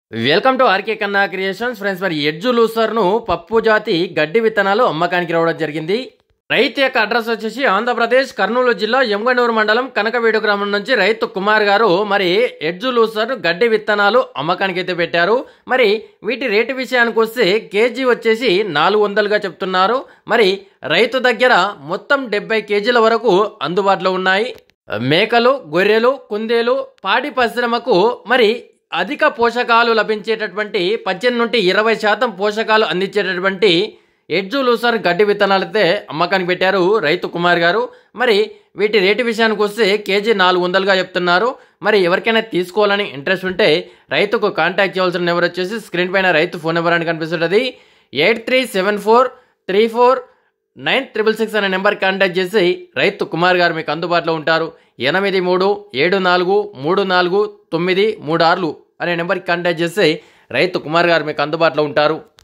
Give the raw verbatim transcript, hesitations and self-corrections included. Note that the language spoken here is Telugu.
Welcome to RK Kanna creations friends. మరి ఎడ్జు లూసర్ను పప్పు జాతి గడ్డి విత్తనాలు అమ్మకానికి రావడం జరిగింది. రైతు యొక్క అడ్రస్ వచ్చేసి ఆంధ్రప్రదేశ్ కర్నూలు జిల్లా యమగనూరు మండలం కనకవీడు గ్రామం నుంచి రైతు కుమార్ గారు మరి ఎడ్జు లూసర్ గడ్డి విత్తనాలు అమ్మకానికి అయితే పెట్టారు. మరి వీటి రేటు విషయానికి వస్తే కేజీ వచ్చేసి నాలుగు వందలుగా చెప్తున్నారు. మరి రైతు దగ్గర మొత్తం డెబ్బై కేజీల వరకు అందుబాటులో ఉన్నాయి. మేకలు, గొర్రెలు, కుందేలు, పాడి పరిశ్రమకు మరి అధిక పోషకాలు లభించేటటువంటి పద్దెనిమిది నుండి ఇరవై శాతం పోషకాలు అందించేటటువంటి ఎడ్జు లూసర్ గడ్డి విత్తనాలు అయితే అమ్మకానికి పెట్టారు రైతు కుమార్ గారు. మరి వీటి రేటు విషయానికి వస్తే కేజీ నాలుగు వందలుగా చెప్తున్నారు. మరి ఎవరికైనా తీసుకోవాలని ఇంట్రెస్ట్ ఉంటే రైతుకు కాంటాక్ట్ చేయాల్సిన నెంబర్ వచ్చేసి స్క్రీన్ పైన రైతు ఫోన్ నెంబర్ అని కనిపిస్తుంటుంది. Eight three seven four three four nine triple six అనే నెంబర్కి కాంటాక్ట్ చేసి రైతు కుమార్ గారు మీకు అందుబాటులో ఉంటారు. ఎనిమిది మూడు ఏడు నాలుగు మూడు నాలుగు తొమ్మిది మూడు ఆరులు అనే నెంబర్కి కాంటాక్ట్ చేసి రైతు కుమార్ గారు మీకు అందుబాటులో ఉంటారు.